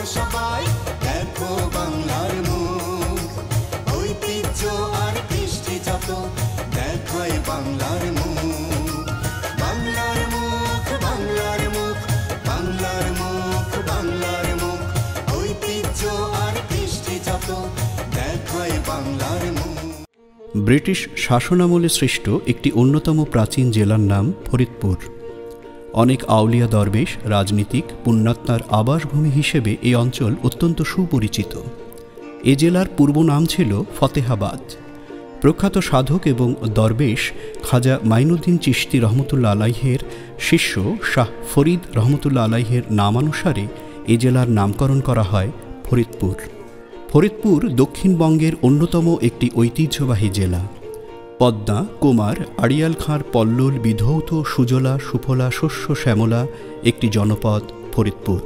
সবাই দেখো বাংলার মুখ, ঐতিহ্য আর কৃষ্টি যত দেখায় বাংলার মুখ। বাংলার মুখ, বাংলার মুখ, বাংলার মুখ, বাংলার মুখ, ঐতিহ্য আর কৃষ্টি যত দেখায় বাংলার মুখ। ব্রিটিশ শাসনামলে সৃষ্ট একটি অন্যতম প্রাচীন জেলার নাম ফরিদপুর। অনেক আউলিয়া দরবেশ, রাজনীতিক, পুণ্যাত্মার আবাসভূমি হিসেবে এই অঞ্চল অত্যন্ত সুপরিচিত। এ জেলার পূর্ব নাম ছিল ফতেহাবাদ। প্রখ্যাত সাধক এবং দরবেশ খাজা মাইনুদ্দিন চিশতি রহমতুল্লাহ আলাইহের শিষ্য শাহ ফরিদ রহমতুল্লাহ আলাইহের নামানুসারে এ জেলার নামকরণ করা হয় ফরিদপুর। ফরিদপুর দক্ষিণবঙ্গের অন্যতম একটি ঐতিহ্যবাহী জেলা। পদ্মা, কুমার, আড়িয়াল খাঁর পল্লল বিধৌত সুজলা সুফলা শস্য শ্যামলা একটি জনপদ ফরিদপুর।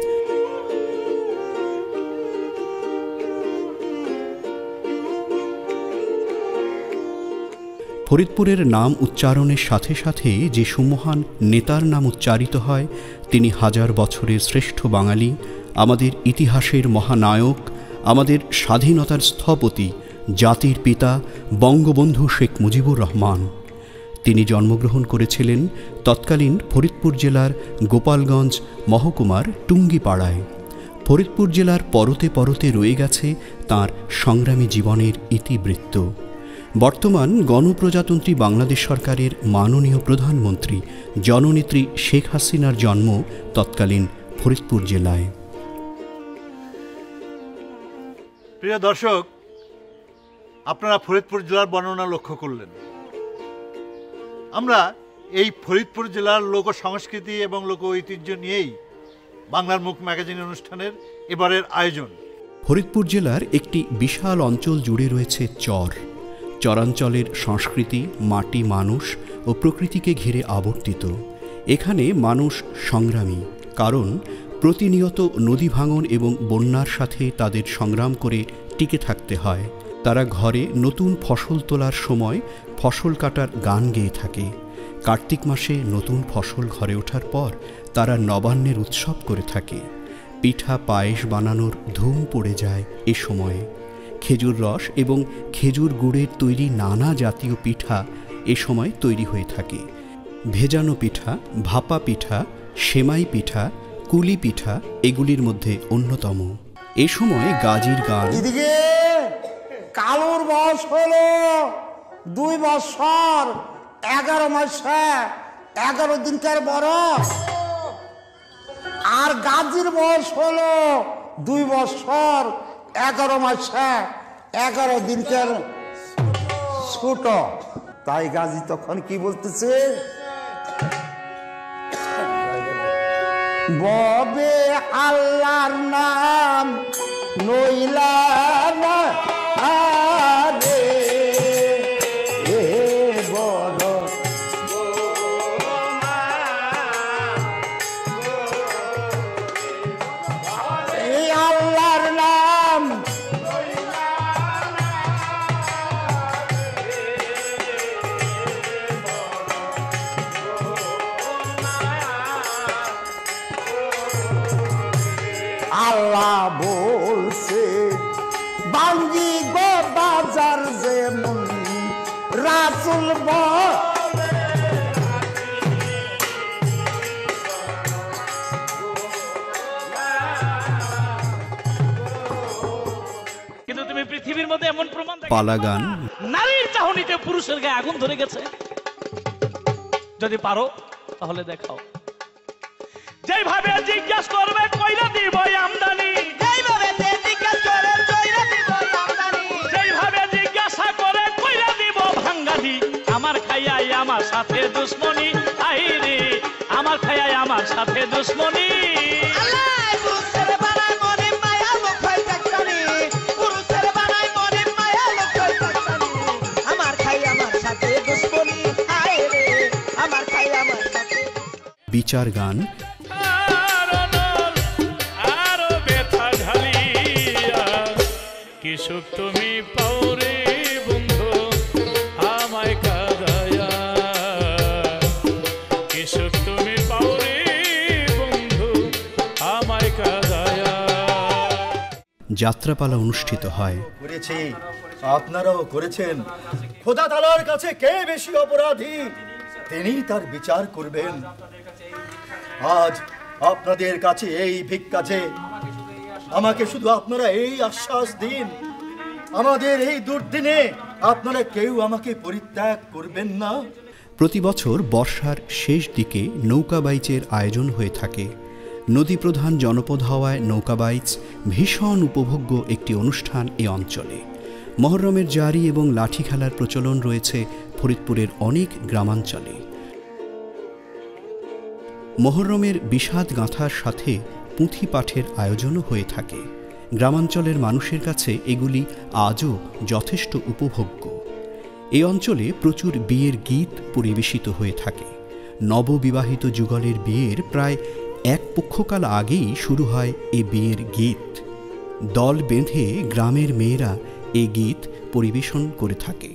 ফরিদপুরের নাম উচ্চারণের সাথে সাথে যে সুমহান নেতার নাম উচ্চারিত হয় তিনি হাজার বছরের শ্রেষ্ঠ বাঙালি, আমাদের ইতিহাসের মহানায়ক, আমাদের স্বাধীনতার স্থপতি, জাতির পিতা বঙ্গবন্ধু শেখ মুজিবুর রহমান। তিনি জন্মগ্রহণ করেছিলেন তৎকালীন ফরিদপুর জেলার গোপালগঞ্জ মহকুমার টুঙ্গিপাড়ায়। ফরিদপুর জেলার পরতে পরতে রয়ে গেছে তাঁর সংগ্রামী জীবনের ইতিবৃত্ত। বর্তমান গণপ্রজাতন্ত্রী বাংলাদেশ সরকারের মাননীয় প্রধানমন্ত্রী জননেত্রী শেখ হাসিনার জন্ম তৎকালীন ফরিদপুর জেলায়। প্রিয় দর্শক, আপনারা ফরিদপুর জেলার বর্ণনা লক্ষ্য করলেন। আমরা এই ফরিদপুর জেলার লোক সংস্কৃতি এবং লোক ঐতিহ্য নিয়েই বাংলার মুখ ম্যাগাজিন অনুষ্ঠানের এবারের আয়োজন। ফরিদপুর জেলার একটি বিশাল অঞ্চল জুড়ে রয়েছে চরাঞ্চলের সংস্কৃতি, মাটি, মানুষ ও প্রকৃতিকে ঘিরে আবর্তিত। এখানে মানুষ সংগ্রামী, কারণ প্রতিনিয়ত নদী ভাঙন এবং বন্যার সাথে তাদের সংগ্রাম করে টিকে থাকতে হয়। তারা ঘরে নতুন ফসল তোলার সময় ফসল কাটার গান গেয়ে থাকে। কার্তিক মাসে নতুন ফসল ঘরে ওঠার পর তারা নবান্নের উৎসব করে থাকে। পিঠা পায়েস বানানোর ধুম পড়ে যায় এ সময়ে। খেজুর রস এবং খেজুর গুড়ের তৈরি নানা জাতীয় পিঠা এ সময় তৈরি হয়ে থাকে। ভেজানো পিঠা, ভাপা পিঠা, সেমাই পিঠা, কুলি পিঠা এগুলির মধ্যে অন্যতম। এ সময় গাজির গান। এদিকে কালুর বয়স হলো 2 বছর 11 মাসে 11 দিনকার বরস, আর গাজির বয়স হলো 2 বছর 11 মাসে 11 দিনকার ছোট। তাই গাজী তখন কি বলতেছে, ববে আল্লাহর নাম নইলা না রে এ বড় এই আল্লাহর নাম আল্লাহ বলছে বাঙ্গি গো বাজার যেমন রাসূল কিন্তু তুমি পৃথিবীর মধ্যে এমন প্রমাণ পালা গান। নারীর চাহনিতে পুরুষের গায়ে আগুন ধরে গেছে, যদি পারো তাহলে দেখাও। যেভাবে জিজ্ঞাসা করবে কইরা দিব আমদানি, যেভাবে জিজ্ঞাসা করে কইরা দিব ভাঙ্গালি। আমার খাইয়াই আমার সাথে দুশ্মনী, আইরে আমার খাইয়াই আমার সাথে দুশ্মনী। বিচার গান। আরো ব্যথা ঢালিয়া কি সুখ তুমি পাওরে বন্ধু আমায় কাঁদায়া, কি সুখ তুমি পাওরে বন্ধু আমায় কাঁদায়া। যাত্রাপালা অনুষ্ঠিত হয়। করেছি, আপনারাও করেছেন। খোদা তাআলার কাছে কে বেশি অপরাধী তিনি তার বিচার করবেন। আজ আপনাদের কাছে এই ভিক্ষা যে, আমাকে শুধু আপনারা এই আশ্বাস দিন, আমাদের এই দুর্দিনে আপনারা কেউ আমাকে পরিত্যাগ করবেন না। প্রতি বছর বর্ষার শেষ দিকে নৌকাবাইচের আয়োজন হয়ে থাকে। নদী প্রধান জনপদ হওয়ায় নৌকাবাইচ ভীষণ উপভোগ্য একটি অনুষ্ঠান এ অঞ্চলে। মহরমের জারি এবং লাঠি খেলার প্রচলন রয়েছে ফরিদপুরের অনেক গ্রামাঞ্চলে। মহরমের বিষাদ গাঁথার সাথে পুঁথি পাঠের আয়োজনও হয়ে থাকে। গ্রামাঞ্চলের মানুষের কাছে এগুলি আজও যথেষ্ট উপভোগ্য। এই অঞ্চলে প্রচুর বিয়ের গীত পরিবেশিত হয়ে থাকে। নববিবাহিত যুগলের বিয়ের প্রায় এক পক্ষকাল আগেই শুরু হয় এ বিয়ের গীত। দল বেঁধে গ্রামের মেয়েরা এ গীত পরিবেশন করে থাকে।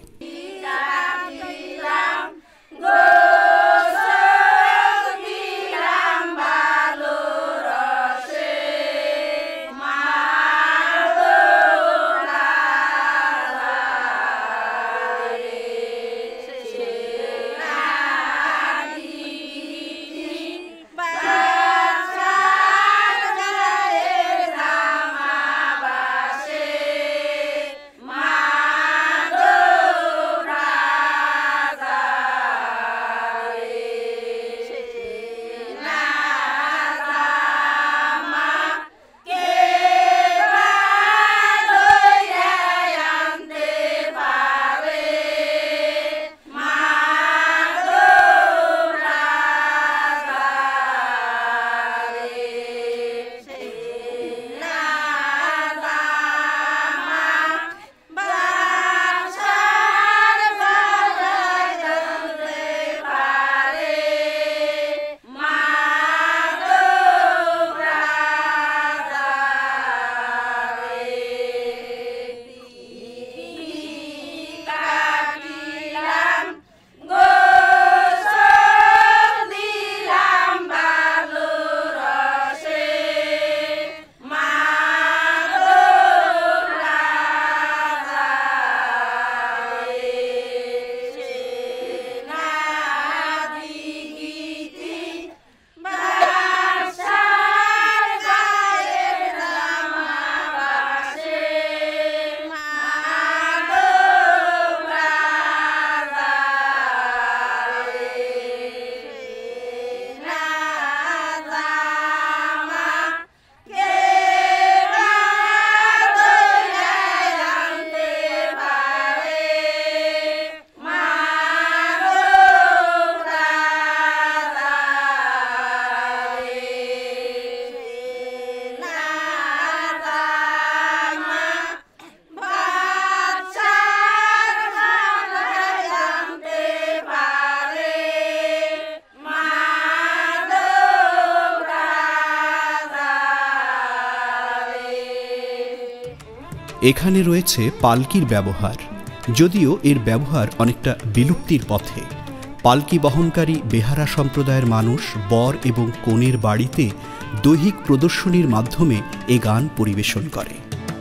এখানে রয়েছে পালকির ব্যবহার, যদিও এর ব্যবহার অনেকটা বিলুপ্তির পথে। পালকি বহনকারী বেহারা সম্প্রদায়ের মানুষ বর এবং কনের বাড়িতে দৈহিক প্রদর্শনীর মাধ্যমে এ গান পরিবেশন করে।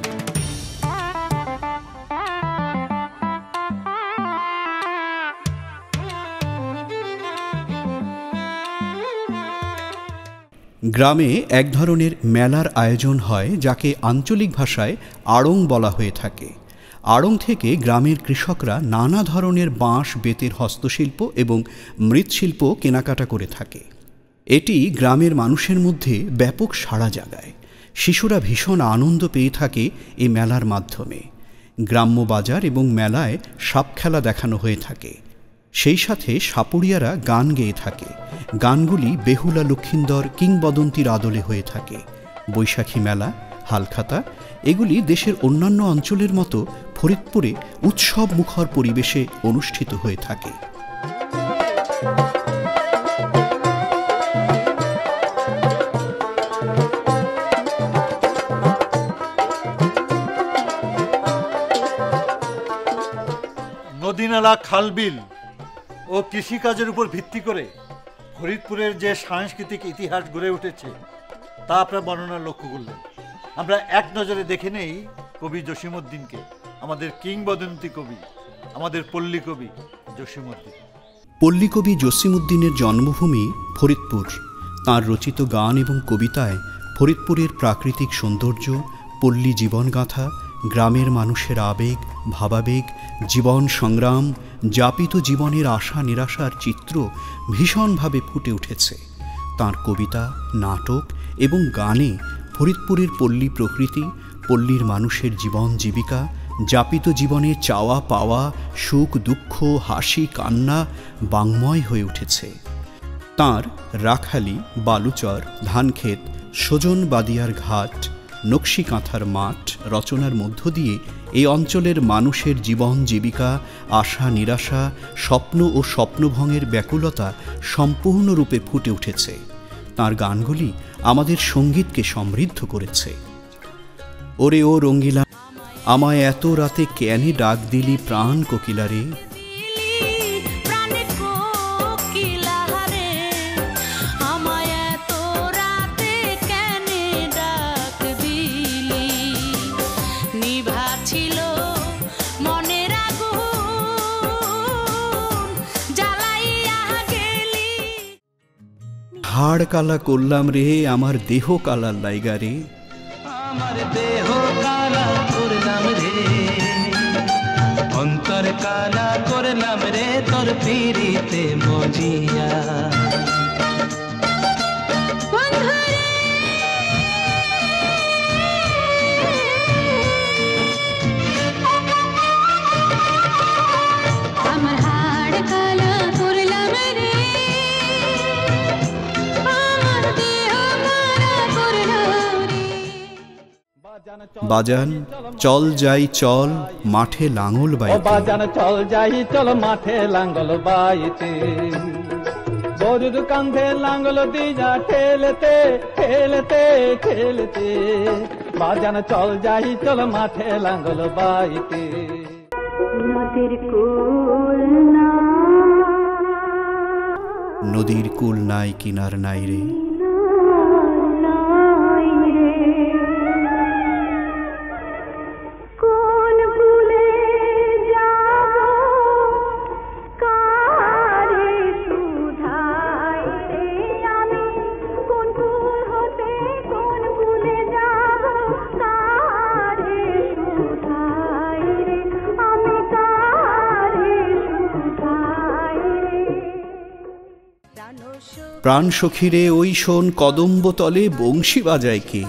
গ্রামে এক ধরনের মেলার আয়োজন হয়, যাকে আঞ্চলিক ভাষায় আড়ং বলা হয়ে থাকে। আড়ং থেকে গ্রামের কৃষকরা নানা ধরনের বাঁশ বেতের হস্তশিল্প এবং মৃৎশিল্প কেনাকাটা করে থাকে। এটি গ্রামের মানুষের মধ্যে ব্যাপক সাড়া জাগায়। শিশুরা ভীষণ আনন্দ পেয়ে থাকে এই মেলার মাধ্যমে। গ্রাম্য বাজার এবং মেলায় সাপ খেলা দেখানো হয়ে থাকে। সেই সাথে সাপুড়িয়ারা গান গেয়ে থাকে। গানগুলি বেহুলা লক্ষিন্দর কিংবদন্তির আদলে হয়ে থাকে। বৈশাখী মেলা, হালখাতা এগুলি দেশের অন্যান্য অঞ্চলের মতো ফরিদপুরে উৎসব মুখর পরিবেশে অনুষ্ঠিত হয়ে থাকে। নদীনালা, খালবিল ও কৃষিকাজের উপর ভিত্তি করে ফরিদপুরের যে সাংস্কৃতিক ইতিহাস গড়ে উঠেছে তা আপনার বর্ণনা লক্ষ্য করলেন। আমরা এক নজরে দেখে নেই কবি জসিমউদ্দিনকে, আমাদের কিংবদন্তি কবি, আমাদের পল্লী কবি জসিমউদ্দিন। পল্লীকবি জসিমউদ্দিনের জন্মভূমি ফরিদপুর। তাঁর রচিত গান এবং কবিতায় ফরিদপুরের প্রাকৃতিক সৌন্দর্য, পল্লী জীবনগাথা, গ্রামের মানুষের আবেগ, ভাবাবেগ, জীবন সংগ্রাম, যাপিত জীবনের আশা নিরাশার চিত্র ভীষণভাবে ফুটে উঠেছে। তাঁর কবিতা, নাটক এবং গানে ফরিদপুরের পল্লী প্রকৃতি, পল্লীর মানুষের জীবন জীবিকা, যাপিত জীবনে চাওয়া পাওয়া, সুখ দুঃখ, হাসি কান্না বাংময় হয়ে উঠেছে। তাঁর রাখালি, বালুচর, ধানক্ষেত, সজন বাদিয়ার ঘাট, নকশি কাঁথার মাঠ রচনার মধ্য দিয়ে এই অঞ্চলের মানুষের জীবন জীবিকা, আশা নিরাশা, স্বপ্ন ও স্বপ্নভঙ্গের ব্যাকুলতা সম্পূর্ণরূপে ফুটে উঠেছে। তাঁর গানগুলি আমাদের সঙ্গীতকে সমৃদ্ধ করেছে। ওরে ও রঙ্গিলা, আমায় এত রাতে কেনে ডাক দিলি প্রাণ কোকিলারে, হাড় কালা করলাম রে আমার দেহ কালার লাইগা রে, আমার দেহ কালা করলাম রে, অন্তর কালা করলাম রে তোর পিরিতে মজিয়া। বাজান চল যাই চল মাঠে লাঙল বাইতে, বাজান চল যাই চল মাঠে লাঙ্গল বাইতে, গরুর কান্ধে লাঙ্গল দিয়া ঠেলতে ঠেলতে ঠেলতে, বাজান চল যাই চল মাঠে লাঙ্গল বাইতে। নদীর কুল নাই কিনার নাই রে, প্রাণ সখীরে ওই শোন কদম্ব তলে বংশী বাজায় কে,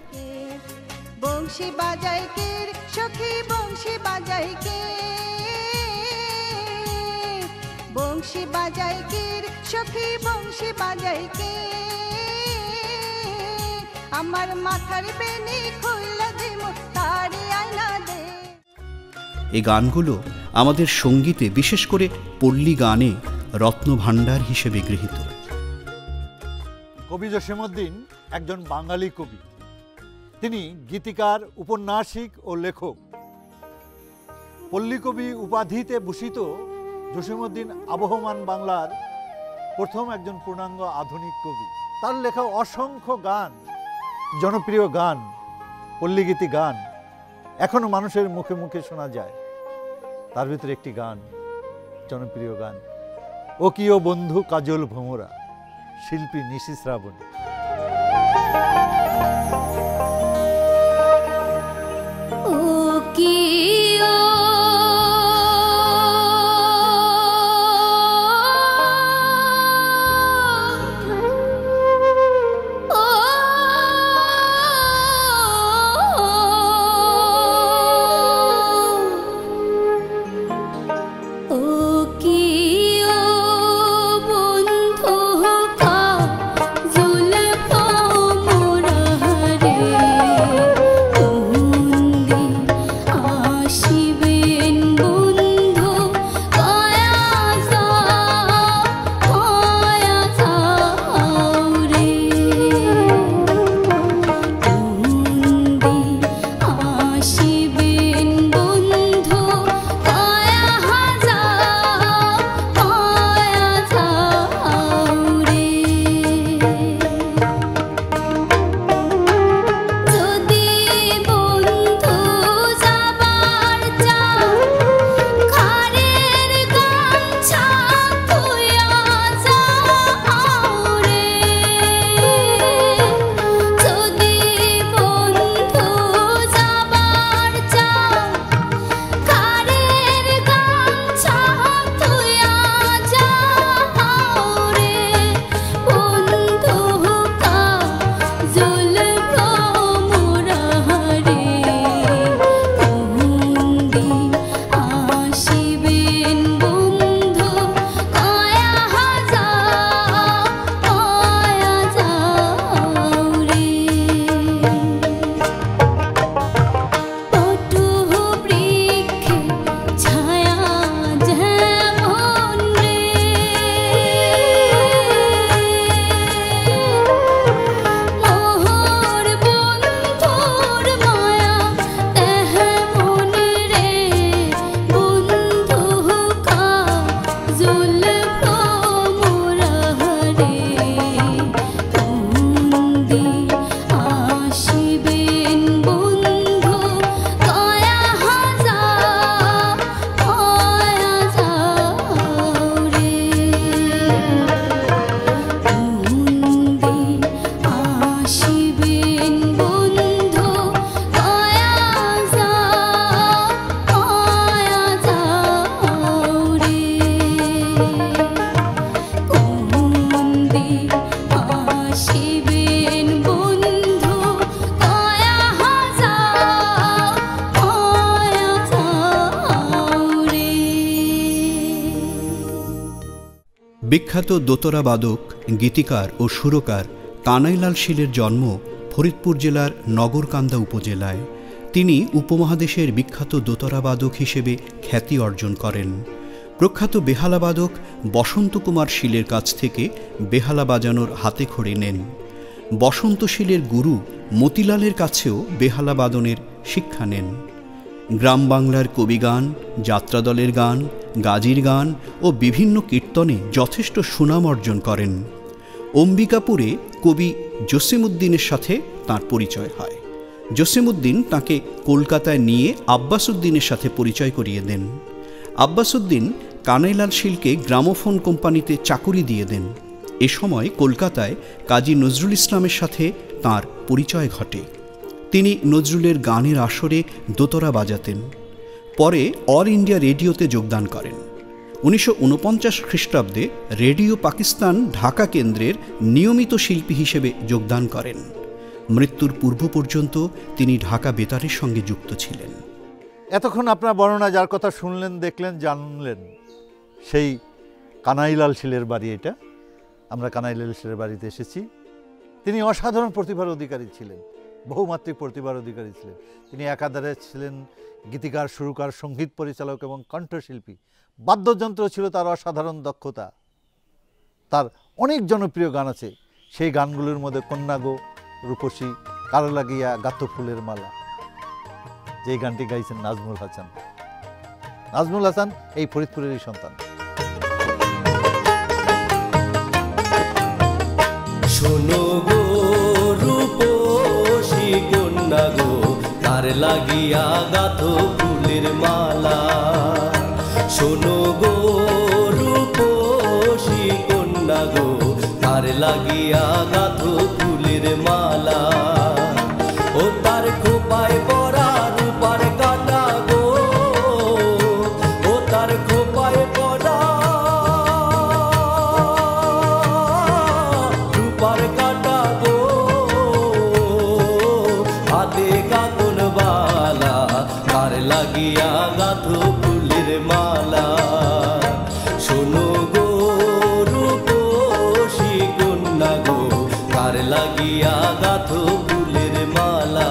বংশী বাজায় কে সখী বংশী বাজায় কে, বংশী বাজায় কে সখী বংশী বাজায় কে, আমার মাথার বেনি খুললা দিমু তারি আয়না দে। এই গানগুলো আমাদের সঙ্গীতে বিশেষ করে পল্লী গানে রত্নভাণ্ডার হিসেবে গৃহীত। কবি জসিমউদ্দিন একজন বাঙালি কবি। তিনি গীতিকার, উপন্যাসিক ও লেখক। পল্লী কবি উপাধিতে ভূষিত জসিমউদ্দিন আবহমান বাংলার প্রথম একজন পূর্ণাঙ্গ আধুনিক কবি। তার লেখা অসংখ্য গান, জনপ্রিয় গান, পল্লীগীতি গান এখনো মানুষের মুখে মুখে শোনা যায়। তার ভিতরে একটি গান, জনপ্রিয় গান, ও কি ও বন্ধু কাজল ভোমরা, শিল্পী নিশি শ্রাবণী। জুলফ আসিবেন বন্ধু দয়া যাও রে কোন দিন আসিবেন বন্ধু দয়া যাও রে। বিখ্যাত দোতরা বাদক, গীতিকার ও সুরকার কানাইলাল শীলের জন্ম ফরিদপুর জেলার নগরকান্দা উপজেলায়। তিনি উপমহাদেশের বিখ্যাত দোতরা বাদক হিসেবে খ্যাতি অর্জন করেন। প্রখ্যাত বেহালা বাদক বসন্ত কুমার শীলের কাছ থেকে বেহালা বাজানোর হাতে খড়ি নেন। বসন্ত শীলের গুরু মতিলালের কাছেও বেহালা বাদনের শিক্ষা নেন। গ্রাম বাংলার কবিগান, যাত্রাদলের গান, গাজির গান ও বিভিন্ন কীর্তনে যথেষ্ট সুনাম অর্জন করেন। অম্বিকাপুরে কবি জসিমউদ্দিনের সাথে তাঁর পরিচয় হয়। জসিমউদ্দিন তাঁকে কলকাতায় নিয়ে আব্বাসউদ্দিনের সাথে পরিচয় করিয়ে দেন। আব্বাসউদ্দিন কানাইলাল শীলকে গ্রামোফোন কোম্পানিতে চাকুরি দিয়ে দেন। এ সময় কলকাতায় কাজী নজরুল ইসলামের সাথে তাঁর পরিচয় ঘটে। তিনি নজরুলের গানের আসরে দোতরা বাজাতেন। পরে অল ইন্ডিয়া রেডিওতে যোগদান করেন। 1949 খ্রিস্টাব্দে রেডিও পাকিস্তান ঢাকা কেন্দ্রের নিয়মিত শিল্পী হিসেবে যোগদান করেন। মৃত্যুর পূর্ব পর্যন্ত তিনি ঢাকা বেতারের সঙ্গে যুক্ত ছিলেন। এতক্ষণ আপনার বর্ণনা যার কথা শুনলেন, দেখলেন, জানলেন, সেই কানাইলাল শীলের বাড়ি এটা। আমরা কানাইলাল শীলের বাড়িতে এসেছি। তিনি অসাধারণ প্রতিভার অধিকারী ছিলেন, বহুমাত্রিক প্রতিভার অধিকারী ছিলেন। তিনি একাধারে ছিলেন গীতিকার, সুরকার, সঙ্গীত পরিচালক এবং কণ্ঠশিল্পী। বাদ্যযন্ত্র ছিল তার অসাধারণ দক্ষতা। তার অনেক জনপ্রিয় গান আছে। সেই গানগুলোর মধ্যে কন্যা গো, রূপসী, কালো লাগিয়া গাত ফুলের মালা, যে গানটি গাইছেন নাজমুল হাসান। নাজমুল হাসান এই ফরিদপুরেরই সন্তান। শোনো গো রূপসী কন্যা গো, কার লাগিয়া গাথ ফুলের মালা। শোনো গো রূপসী কন্যা গো, কার লাগিয়া গাথ ফুলের মালা। ও তার খোপায় পরা রূপার কাটা গো, ও তার খোপায় পরা রূপার কাটা গো, হাতে কাকন বালা, কার লাগিয়া গাথ ফুলের মালা। শোনো গো রূপসী কন্যা গো, কার লাগিয়া গাথ ফুলের মালা।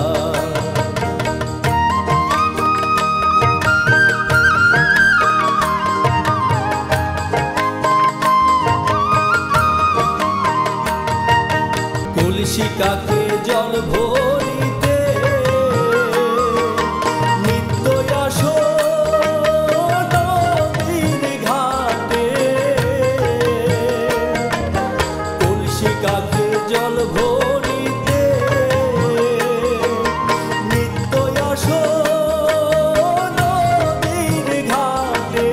কলসি কাকে জল ভরিতে নিত্য আসো নদীর ঘাটে। কলসি কাকে জল ভরিতে নিত্য আসো নদীর ঘাটে।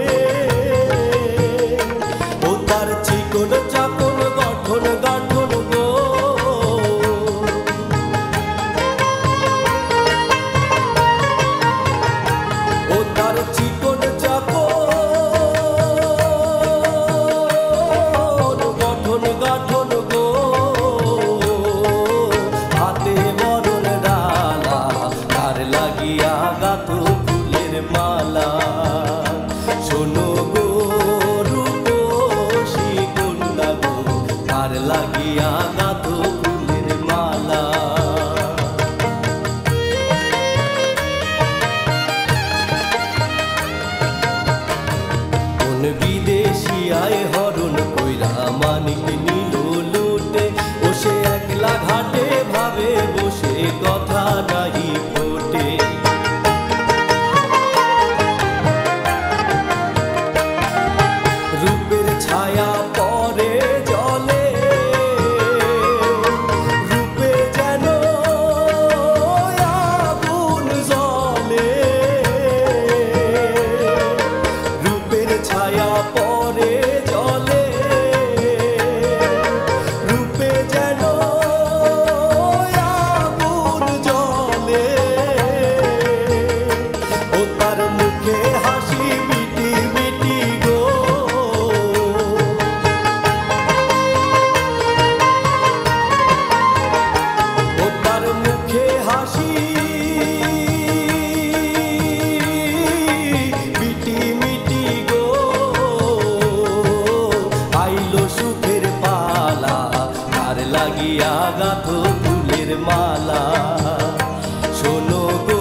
ও তার চিকন চাকন গঠন গাঠন গো, ও তার চিকন চাকন গঠন গাঠন গো, হাতে বরণ ডালা, কার লাগিয়া গাথ ফুলের মালা। শোনো গো রূপসী কন্যা গো, কার লাগিয়া গাথ ফুলের মালা। কোন বিদেশি আয় হরণ কইরা মানিক নিল লুটে, ও সে একলা ঘাটে ভাবে বসে কথা নাহি ফোটে। রূপের ছায়া পরে জলে, রূপে যেন আগুন জ্বলে। রূপের ছায়া পরে জলে, রূপে যেন মালা শোনো গো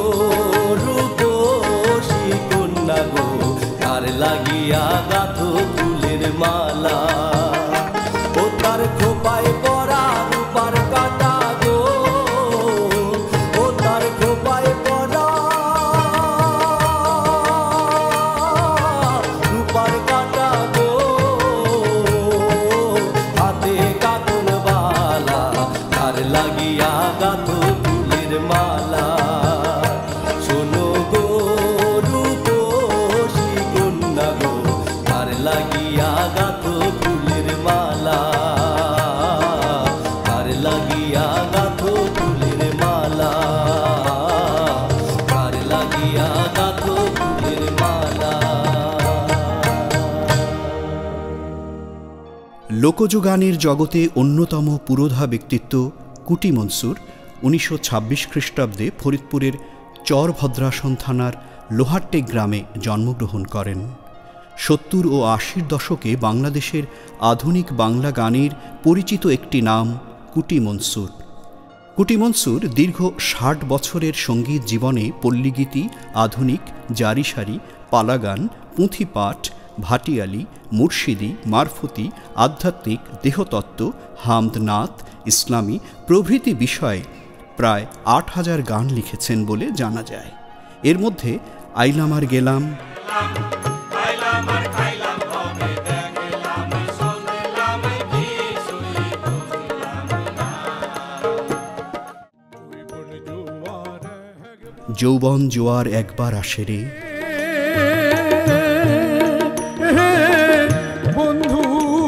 রূপসী কন্যা গো কার লাগিয়া গাঁথো ফুলের মালা ও তার খোপায় পরা রূপার কাটা গো ও তার খোপায় পরা রূপার কাটা গো হাতে কাতন বালা কার লাগিয়া গাঁথো ফুলের মালা শোনো গো রূপসী কন্যা গো কার লাগিয়া গাঁথো ফুলের মালা কার লাগিয়া গাঁথো ফুলের মালা কার লাগিয়া গাঁথো ফুলের মালা। লোকজ গানের জগতে অন্যতম পুরোধা ব্যক্তিত্ব কুটি মনসুর 1926 খ্রিস্টাব্দে ফরিদপুরের চরভদ্রাসন থানার লোহারটেক গ্রামে জন্মগ্রহণ করেন। 70 ও 80-র দশকে বাংলাদেশের আধুনিক বাংলা গানের পরিচিত একটি নাম কুটি মনসুর। কুটি মনসুর দীর্ঘ 60 বছরের সঙ্গীত জীবনে পল্লীগীতি, আধুনিক, জারিসারি, পালাগান, পুঁথিপাঠ, ভাটিয়ালি, মুর্শিদি, মারফতি, আধ্যাত্মিক, দেহতত্ত্ব, হামদনাথ, ইসলামী প্রভৃতি বিষয়ে প্রায় 8000 গান লিখেছেন বলে জানা যায়। এর মধ্যে আইলাম আর গেলাম, যৌবন জোয়ার একবার আসে রে, বন্ধু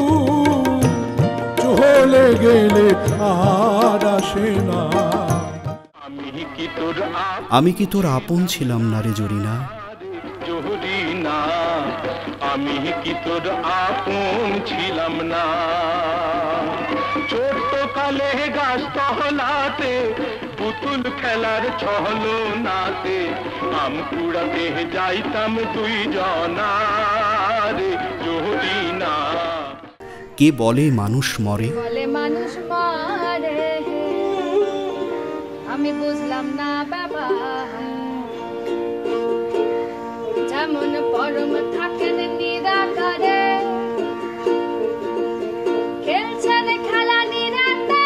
চলে গেলে আর আসে না, আমি কি তোর আপন ছিলাম না রে জরিনা, জরিনা আমি কি তোর আপন ছিলাম না, ছোট্ট কালে গাছ তহলাতে পুতুল খেলার ছহলো নাতে আম কুড়াতে যাইতাম তুই জনারে জরিনা। কে বলে মানুষ মরে, বলে মানুষ মরে আমি বুঝলাম না বাবা, যেমন পরম থাকেন নিরাকারে খেলছেন খেলা নিরাতে,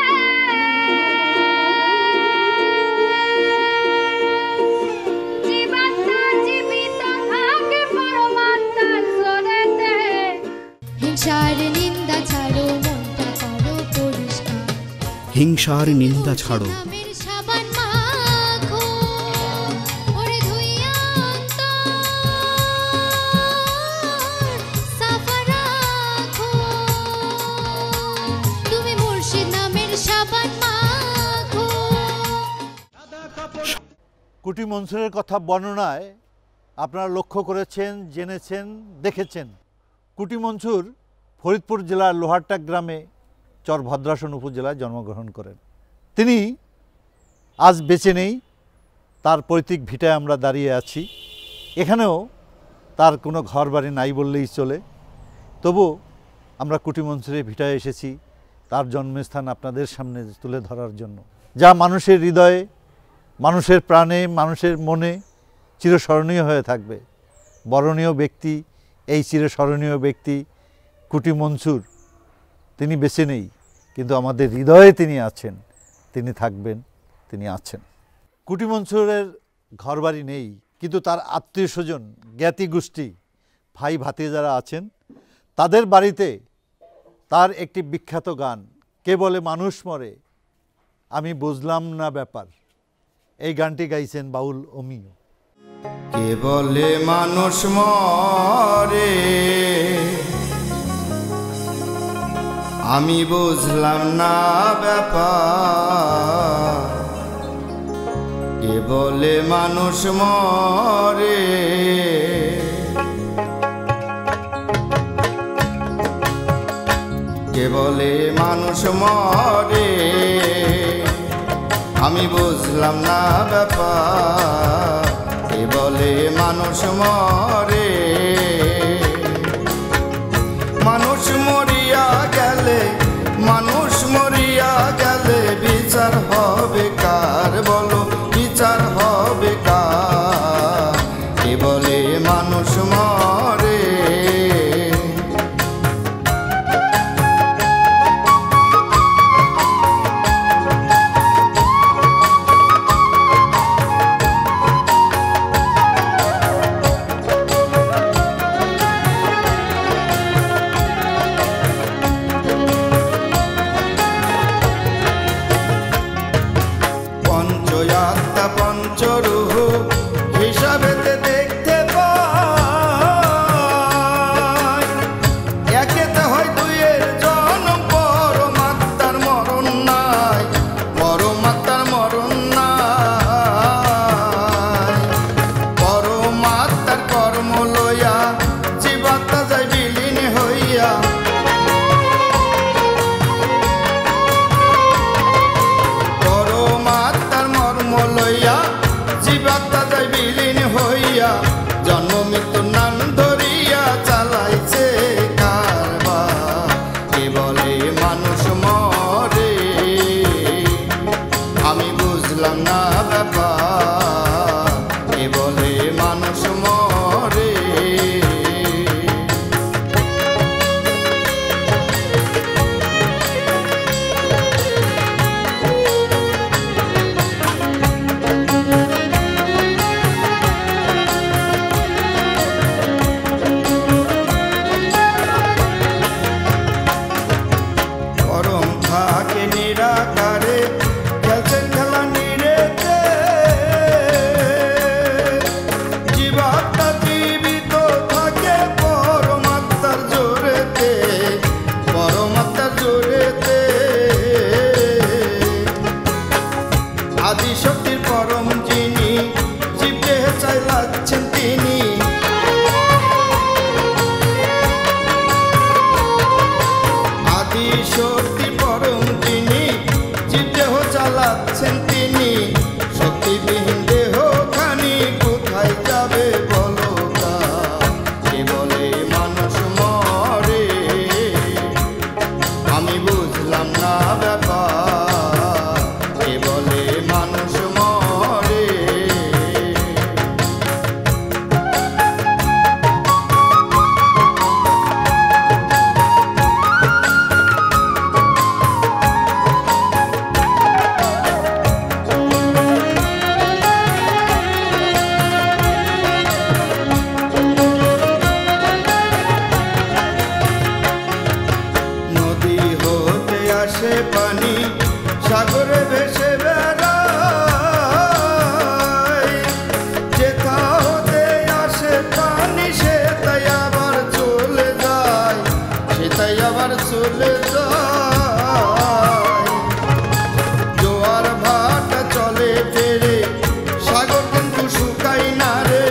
জীবাত্মা জীবিত থাকে পরমাত্মার জোরেতে। হিংসার নিন্দা ছাড়ো মনটা করো পরিষ্কার, হিংসার নিন্দা ছাড়ো সাবান মাখো ওরে ধুইয়া অন্তর সাফা রাখো, তুমি মুর্শিদ নামের সাবান মাখো। কুটি মনসুরের কথা বর্ণনায় আপনারা লক্ষ্য করেছেন, জেনেছেন, দেখেছেন। কুটি মনসুর ফরিদপুর জেলার লোহারটেক গ্রামে চরভদ্রাসন উপজেলায় জন্মগ্রহণ করেন। তিনি আজ বেঁচে নেই, তার পৈতৃক ভিটায় আমরা দাঁড়িয়ে আছি। এখানেও তার কোনো ঘর বাড়ি নাই বললেই চলে, তবু আমরা কুটি মনসুরের ভিটায় এসেছি তার জন্মস্থান আপনাদের সামনে তুলে ধরার জন্য, যা মানুষের হৃদয়ে, মানুষের প্রাণে, মানুষের মনে চিরস্মরণীয় হয়ে থাকবে। বরণীয় ব্যক্তি, এই চিরস্মরণীয় ব্যক্তি কুটি মনসুর। তিনি বেঁচে নেই, কিন্তু আমাদের হৃদয়ে তিনি আছেন, তিনি থাকবেন, তিনি আছেন। কুটি মনসুরের ঘরবাড়ি নেই, কিন্তু তার আত্মীয় স্বজন, জ্ঞাতি গোষ্ঠী, ভাই ভাতি যারা আছেন, তাদের বাড়িতে তার একটি বিখ্যাত গান কে বলে মানুষ মরে আমি বুঝলাম না ব্যাপার, এই গানটি গাইছেন বাউল অমিয়। কে বলে মানুষ মরে আমি বুঝলাম না ব্যাপার, কে বলে মানুষ মরে কে বলে মানুষ মরে আমি বুঝলাম না ব্যাপার, কে বলে মানুষ মরে। মানুষ মরিয়া গেলে বিচার হবে কার। পঞ্চরূপ হিসাবেতে দেখতে পাই একেতে হয় দুইয়ের জন্ম পরমাত্মার মরণ নাই পরমাত্মার মরণ নাই পরমাত্মার কর্ম লইয়া জীবাত্মা যায় বিলীন হইয়া পরমাত্মার মর্ম লইয়া জীবাত্মা যায় বিলীন হইয়া জন্ম মৃত্যু নাম ধরিয়া চালাইছে কারবার কে বলে মানুষ মরে আমি বুঝলাম না ব্যাপার কে বলে মানুষ মরে পরম থাকে নিরাকারে খেলছেন খেলা নিরেতে জীবাত্মা জীবিত থাকে পরমাত্মার জোরেতে পরমাত্মার জোরেতে আদি শক্তির পরম যিনি জীবকে চাইলাচ্ছেন তিনি আদি শক্তি পরম তিনি জীবদেহ চালাচ্ছেন তিনি শক্তিবিহীন দেহ খানি কোথায় যাবে বলো তা কে বলে মানুষ মরে আমি বুঝলাম না ব্যাপার কে বলে মানুষ মরে নদী হতে আসে পানি সাগরে ভেসে বেড়ায় যেথা হতে আসে পানি সেটাই আবার চলে যায় সেটাই আবার চলে যায় জোয়ার ভাটা চলে ফেরে সাগর কিন্তু শুকায় না রে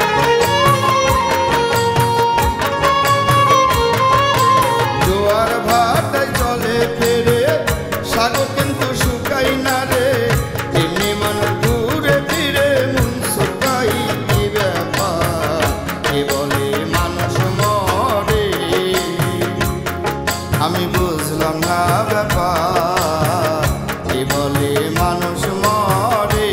জোয়ার ভাটায় চলে ফেরে সাগর কিন্তু শুকায় না রে এমনি মানুষ ঘুরে ফিরে মন শুকাই কি ব্যাপার কে বলে মানুষ মরে আমি বুঝলাম না ব্যাপার কে বলে মানুষ মরে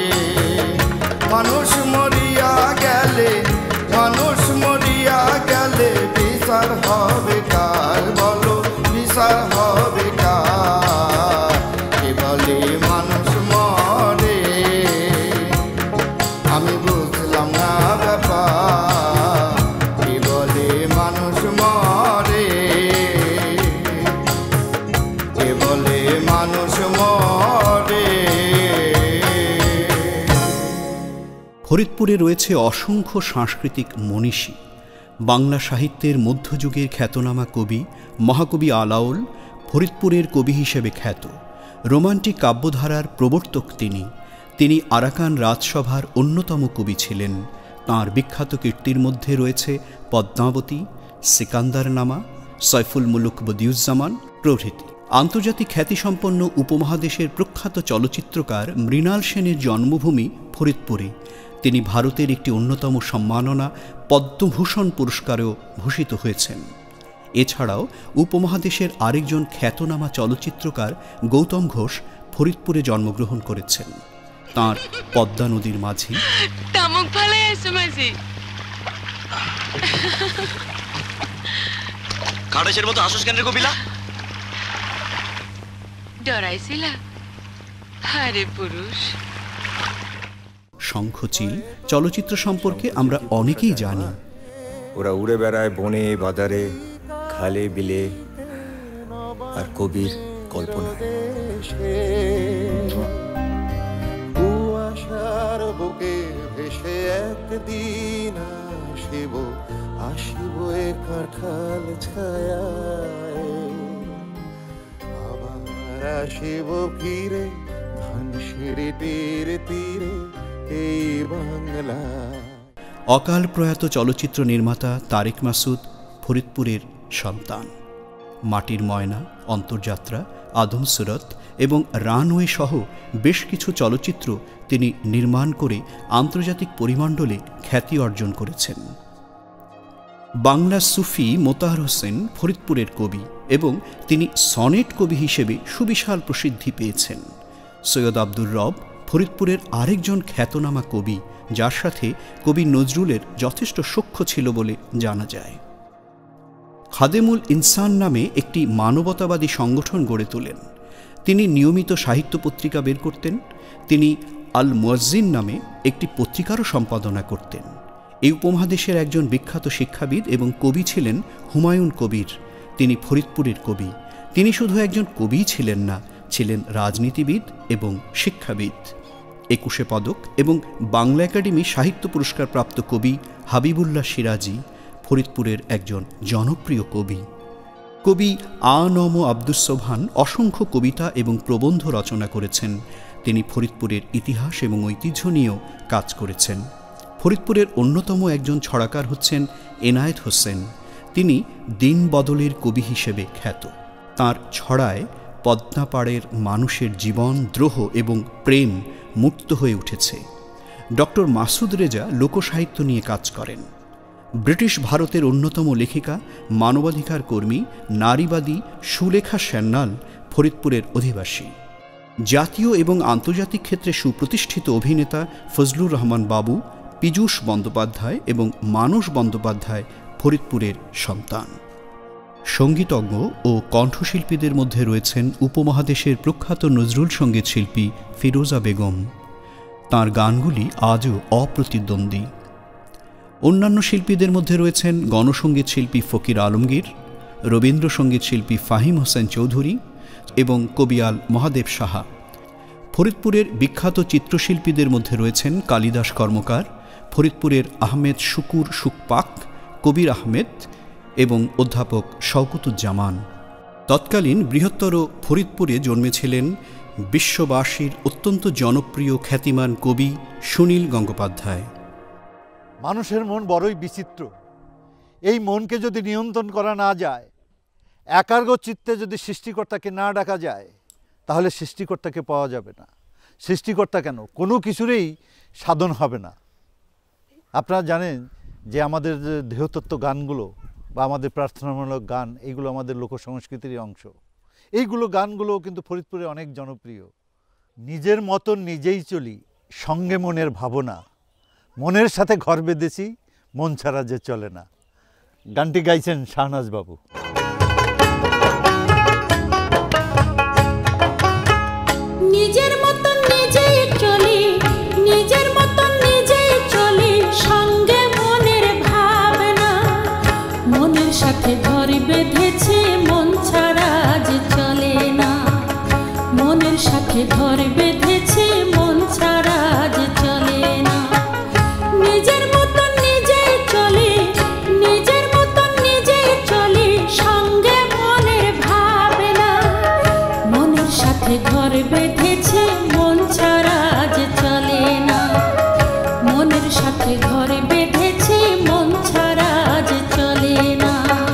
মানুষ মরিয়া গেলে মানুষ মরিয়া গেলে বিচার হবে কার বলো বিচার হবে কার কে বলে মানুষ মরে আমি বুঝলাম না ব্যাপার কে বলে মানুষ মরে কে বলে মানুষ মরে ফরিদপুরে রয়েছে অসংখ্য সাংস্কৃতিক মনীষী। বাংলা সাহিত্যের মধ্যযুগের খ্যাতনামা কবি মহাকবি আলাওল ফরিদপুরের কবি হিসেবে খ্যাত। রোমান্টিক কাব্যধারার প্রবর্তক তিনি আরাকান রাজসভার অন্যতম কবি ছিলেন। তাঁর বিখ্যাত কীর্তির মধ্যে রয়েছে পদ্মাবতী, সিকান্দারনামা, সৈফুল মুলুক বদিউজ্জামান প্রভৃতি। আন্তর্জাতিক খ্যাতিসম্পন্ন উপমহাদেশের প্রখ্যাত চলচ্চিত্রকার মৃণাল সেনের জন্মভূমি ফরিদপুরে। তিনি ভারতের একটি অন্যতম সম্মাননা পদ্মভূষণ পুরস্কারেও ভূষিত হয়েছেন। এছাড়াও উপমহাদেশের আরেকজন খ্যাতনামা চলচ্চিত্রকার গৌতম ঘোষ ফরিদপুরে জন্মগ্রহণ করেছেন। তাঁর পদ্মা নদীর মাঝি খাড়েশের মতো হাসুস কেন রে কপিলা? ডরাইছিলা? আরে পুরুষ। শঙ্খচিল চলচ্চিত্র সম্পর্কে আমরা অনেকেই জানি। ওরা উড়ে বেড়ায় বনে বাজারে, খালে বিলে, আর কবির কল্পনায়। কুয়াশার দিন আসিব আসিব এ কাঁঠাল ছায়ায় আবার আসিব ফিরে ধানসিঁড়ি তীরে তীরে এই বাংলা। অকাল প্রয়াত চলচ্চিত্র নির্মাতা তারেক মাসুদ ফরিদপুরের সন্তান। মাটির ময়না, অন্তর্যাত্রা, আদম সুরত এবং রানওয়ে সহ বেশ কিছু চলচ্চিত্র তিনি নির্মাণ করে আন্তর্জাতিক পরিমণ্ডলে খ্যাতি অর্জন করেছেন। বাংলা সুফি মোতাহার হোসেন ফরিদপুরের কবি এবং তিনি সনেট কবি হিসেবে সুবিশাল প্রসিদ্ধি পেয়েছেন। সৈয়দ আব্দুর রব ফরিদপুরের আরেকজন খ্যাতনামা কবি, যার সাথে কবি নজরুলের যথেষ্ট সখ্য ছিল বলে জানা যায়। খাদেমুল ইনসান নামে একটি মানবতাবাদী সংগঠন গড়ে তোলেন। তিনি নিয়মিত সাহিত্য পত্রিকা বের করতেন। তিনি আল মুয়াজ্জিন নামে একটি পত্রিকারও সম্পাদনা করতেন। এই উপমহাদেশের একজন বিখ্যাত শিক্ষাবিদ এবং কবি ছিলেন হুমায়ুন কবির। তিনি ফরিদপুরের কবি। তিনি শুধু একজন কবি ছিলেন না, ছিলেন রাজনীতিবিদ এবং শিক্ষাবিদ। 21 পদক এবং বাংলা একাডেমি সাহিত্য পুরস্কার প্রাপ্ত কবি হাবিবুল্লাহ সিরাজি ফরিদপুরের একজন জনপ্রিয় কবি। কবি আ.ন.ম আব্দুস সোবহান অসংখ্য কবিতা এবং প্রবন্ধ রচনা করেছেন। তিনি ফরিদপুরের ইতিহাস এবং ঐতিহ্য নিয়েও কাজ করেছেন। ফরিদপুরের অন্যতম একজন ছড়াকার হচ্ছেন এনায়েত হোসেন। তিনি দিন বদলের কবি হিসেবে খ্যাত। তাঁর ছড়ায় পদ্মাপাড়ের মানুষের জীবন, দ্রোহ এবং প্রেম মূর্ত হয়ে উঠেছে। ডক্টর মাসুদ রেজা লোকসাহিত্য নিয়ে কাজ করেন। ব্রিটিশ ভারতের অন্যতম লেখিকা, মানবাধিকার কর্মী, নারীবাদী সুলেখা সান্যাল ফরিদপুরের অধিবাসী। জাতীয় এবং আন্তর্জাতিক ক্ষেত্রে সুপ্রতিষ্ঠিত অভিনেতা ফজলুর রহমান বাবু, পীযূষ বন্দ্যোপাধ্যায় এবং মানস বন্দ্যোপাধ্যায় ফরিদপুরের সন্তান। সঙ্গীতজ্ঞ ও কণ্ঠশিল্পীদের মধ্যে রয়েছেন উপমহাদেশের প্রখ্যাত নজরুল সঙ্গীত শিল্পী ফিরোজা বেগম। তাঁর গানগুলি আজও অপ্রতিদ্বন্দ্বী। অন্যান্য শিল্পীদের মধ্যে রয়েছেন গণসঙ্গীত শিল্পী ফকির আলমগীর, রবীন্দ্রসঙ্গীত শিল্পী ফাহিম হোসেন চৌধুরী এবং কবিয়াল মহাদেব সাহা। ফরিদপুরের বিখ্যাত চিত্রশিল্পীদের মধ্যে রয়েছেন কালিদাস কর্মকার, ফরিদপুরের আহমেদ শুকুর শুকপাক, কবির আহমেদ এবং অধ্যাপক শওকতুজ্জামান। তৎকালীন বৃহত্তর ফরিদপুরে জন্মেছিলেন বিশ্ববাসীর অত্যন্ত জনপ্রিয় খ্যাতিমান কবি সুনীল গঙ্গোপাধ্যায়। মানুষের মন বড়ই বিচিত্র। এই মনকে যদি নিয়ন্ত্রণ করা না যায়, একাগ্র চিত্তে যদি সৃষ্টিকর্তাকে না ডাকা যায়, তাহলে সৃষ্টিকর্তাকে পাওয়া যাবে না। সৃষ্টিকর্তা কেন, কোনো কিছুরই সাধন হবে না। আপনারা জানেন যে আমাদের যে দেহতত্ত্ব গানগুলো বা আমাদের প্রার্থনামূলক গান, এইগুলো আমাদের লোকসংস্কৃতিরই অংশ। এইগুলো গানগুলো কিন্তু ফরিদপুরে অনেক জনপ্রিয়। নিজের মতন নিজেই চলি, সঙ্গে মনের ভাবনা, মনের সাথে ঘর বেঁধেছি, মন ছাড়া যে চলে না। গানটি গাইছেন শাহনাজ বাবু। নিজের মতন নিজেই চলি, নিজের মতন নিজেই চলি, সঙ্গে মনের ভাবনা, মনের সাথে ঘর বেঁধেছে, মন ছাড়া যে চলে না। মনের সাথে ঘর বেঁধেছে, মন ছাড়া যে চলে না। নিজের মতন নিজেই চলি, নিজের মতন নিজেই চলি, সঙ্গে মনের ভাবনা, মনের সাথে ঘর বেঁধেছে, মন ছাড়া যে চলে না। মনের সাথে ঘর বেঁধেছে, মন ছাড়া যে চলে না।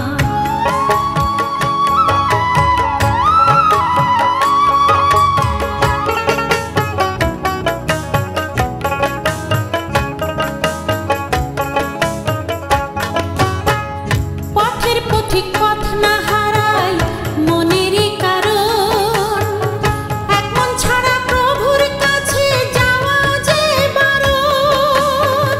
পথের পথিক পথ না হারাই, মনেরই কারণ, এক মন ছাড়া প্রভুর কাছে যাওয়া যে বারণ।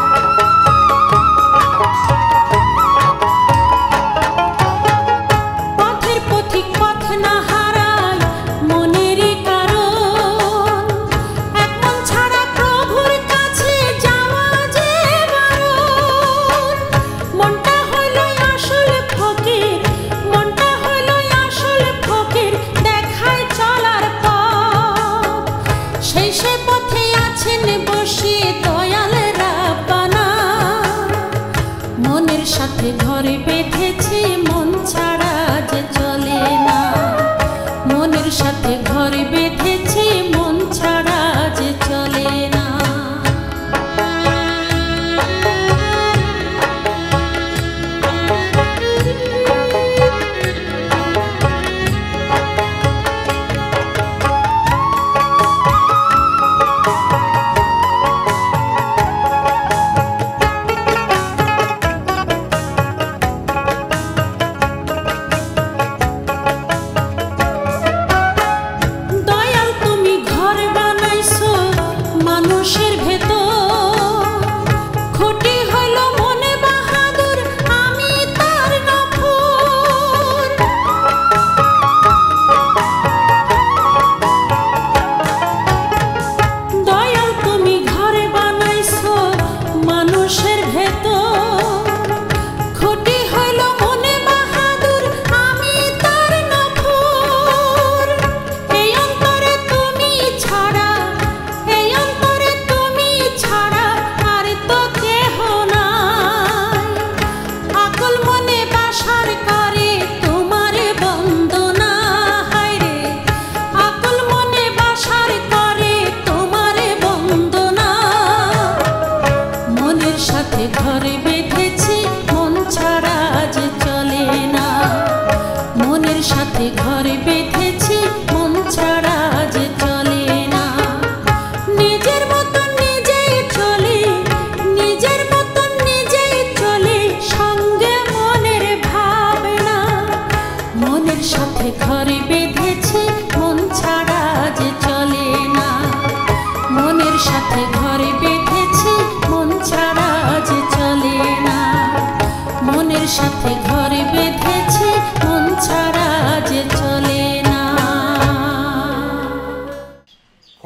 পথের পথিক পথ না হারাই, মনেরই কারণ, এক মন ছাড়া প্রভুর কাছে যাওয়া যে বারণ। মনটা হইল আসল ফকির, মনটা হইল আসল ফকির, দেখায় চলার পথ। সেই সে পথে আছেন বসে দয়াল রাব্বানা।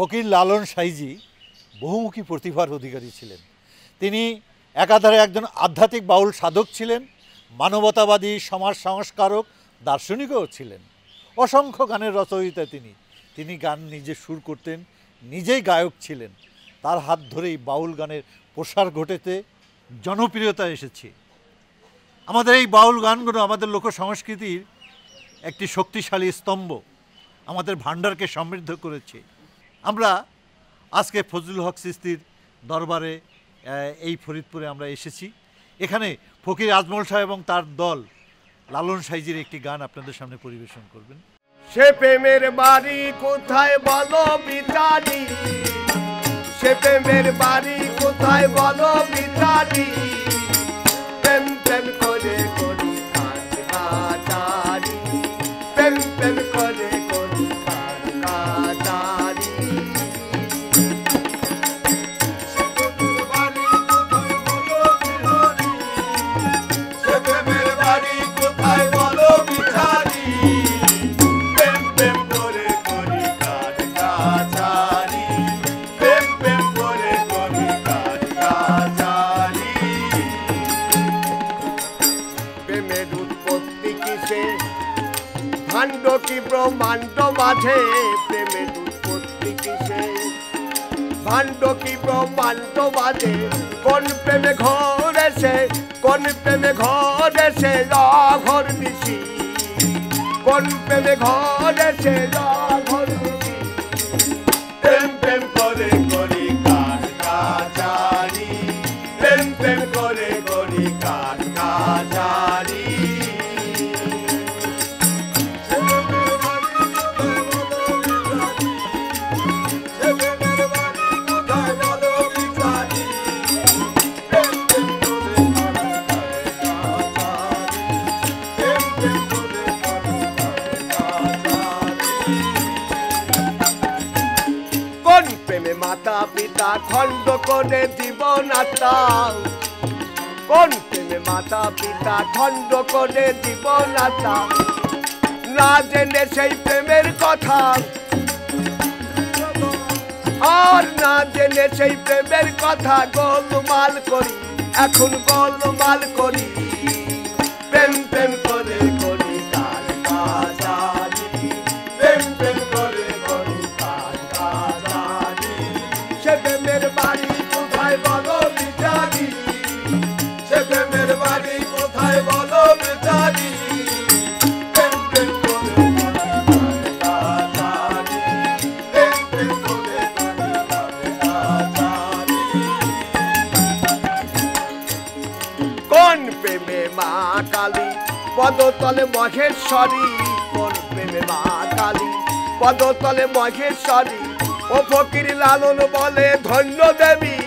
ফকির লালন সাঁইজি বহুমুখী প্রতিভার অধিকারী ছিলেন। তিনি একাধারে একজন আধ্যাত্মিক বাউল সাধক ছিলেন, মানবতাবাদী সমাজ সংস্কারক, দার্শনিকও ছিলেন। অসংখ্য গানের রচয়িতা তিনি গান নিজে সুর করতেন, নিজেই গায়ক ছিলেন। তার হাত ধরেই বাউল গানের প্রসার ঘটেতে জনপ্রিয়তা এসেছে। আমাদের এই বাউল গানগুলো আমাদের লোক সংস্কৃতির একটি শক্তিশালী স্তম্ভ, আমাদের ভাণ্ডারকে সমৃদ্ধ করেছে। আমরা আজকে ফজলুল হক চিশতির দরবারে এই ফরিদপুরে আমরা এসেছি। এখানে ফকির আজমল শাহ এবং তার দল লালন সাঁইজির একটি গান আপনাদের সামনে পরিবেশন করবেন। সে প্রেমের বাড়ি কোথায় বলো বিতানি, সে প্রেমের বাড়ি কোথায় বলো বিতানি, প্রেম প্রেম করে করি কাটারি, প্রেম প্রেম করে করি কাটারি। কি ব্রহ্মাণ্ড মাঝে প্রেমের উৎপত্তি কিসে, ভাণ্ড কি ব্রহ্মাণ্ড মাঝে, কোন প্রেমে ঘরেছে, কোন প্রেমে ঘরেছে ঘর নিশি, কোন প্রেমে ঘরেছে ঘর নিশি, প্রেম প্রেম করে করি কার কাজারি, প্রেম প্রেম করে করি কার কাজারি। মাতা পিতা খণ্ড করে দিব নাতা, কোন প্রেমে মাতা পিতা খণ্ড করে দিব নাতা, না জেনে সেই প্রেমের কথা, আর না জেনে সেই প্রেমের কথা গোলমাল করি, এখন গোলমাল করি, প্রেম প্রেম করে করি কার কাজারি, প্রেম প্রেম করে করি কার কাজারি। সে প্রেমের বাড়ি কোথায় বলো বিচারি, সে প্রেমের বাড়ি কোথায় বলো বিচারি, প্রেম প্রেম করে করি কার কাজারি, প্রেম প্রেম করে করি কার কাজারি। কোন প্রেমে মা কালী পদতলে মহেশ্বরী, কোন প্রেমে মা কালী পদতলে মহেশ্বরী, ও ফকির লালন বলে ধন্য দেবী,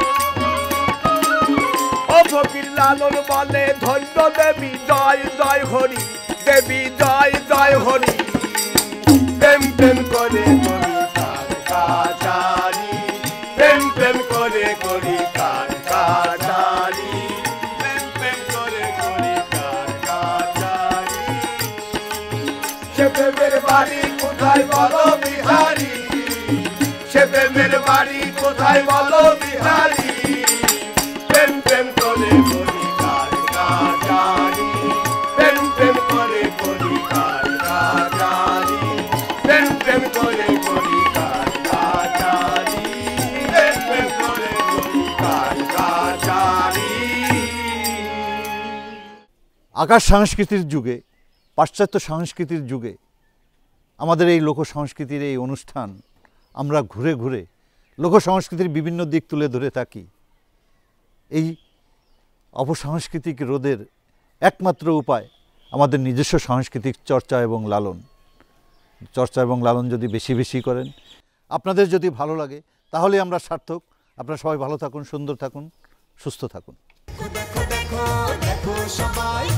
ও ফকির লালন বলে ধন্য দেবী, জয় জয় হরি দেবী, জয় জয় হরি, প্রেম প্রেম করে করি কার কাজারি, প্রেম প্রেম করে করি কার কাজারি, প্রেম প্রেম করে করি কার কাজারি। সে প্রেমের বাড়ি কোথায় বলো বিহারি, সে প্রেমের বাড়ি কোথায় বলো বিহারি, প্রেম প্রেম করে করি কার কাজারি, প্রেম প্রেম করে করি কার কাজারি, প্রেম প্রেম করে করি কার কাজারি, প্রেম প্রেম করে করি কার কাজারি। আকাশ সংস্কৃতির যুগে, পাশ্চাত্য সংস্কৃতির যুগে আমাদের এই লোক সংস্কৃতির এই অনুষ্ঠান আমরা ঘুরে ঘুরে লোক সংস্কৃতির বিভিন্ন দিক তুলে ধরে থাকি। এই অপসংস্কৃতিক রোধের একমাত্র উপায় আমাদের নিজস্ব সাংস্কৃতিক চর্চা এবং লালন। চর্চা এবং লালন যদি বেশি বেশি করেন, আপনাদের যদি ভালো লাগে, তাহলে আমরা সার্থক। আপনারা সবাই ভালো থাকুন, সুন্দর থাকুন, সুস্থ থাকুন। দেখো দেখো সবাই